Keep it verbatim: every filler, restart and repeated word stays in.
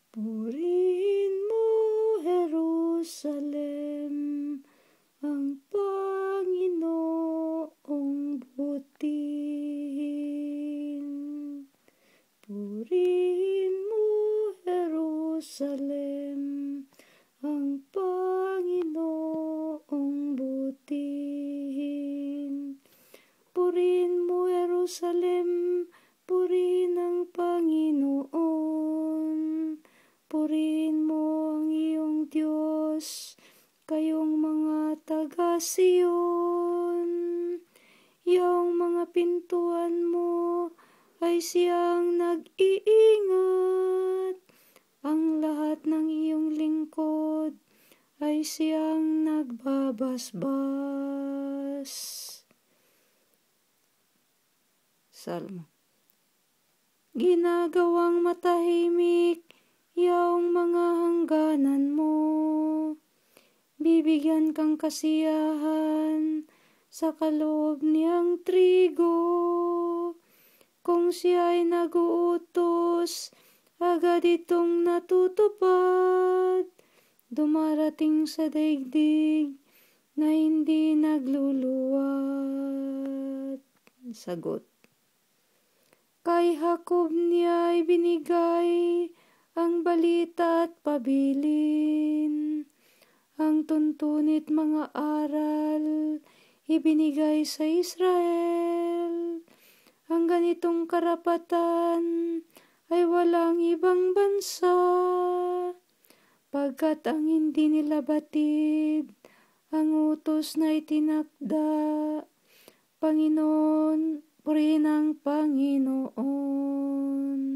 Purihin mo, Jerusalem, ang Panginoong butihin. Purihin mo, Jerusalem, ang Panginoong butihin. Purihin mo, Jerusalem, purihin ang Panginoon. Purihin mo ang iyong Diyos, kayong mga taga-Siyon. Iyong mga pintuan mo ay siyang nag-iingat. Ang lahat ng iyong lingkod ay siyang nagbabasbas. Salmo. Ginagawang matahimik iyong mga hangganan mo. Bibigyan kang kasiyahan sa kaloob niyang trigo. Kung siya ay nag-uutos, agad itong natutupad. Dumarating sa daigdig na hindi nagluluwat. Sagot. Kay Jacob niya ay binigay ang balita at pabilin. Ang tuntunit mga aral ibinigay sa Israel. Ang ganitong karapatan ay walang ibang bansa, pagkat ang hindi nila batid ang utos na itinakda. Panginoon, purihin ang Panginoon.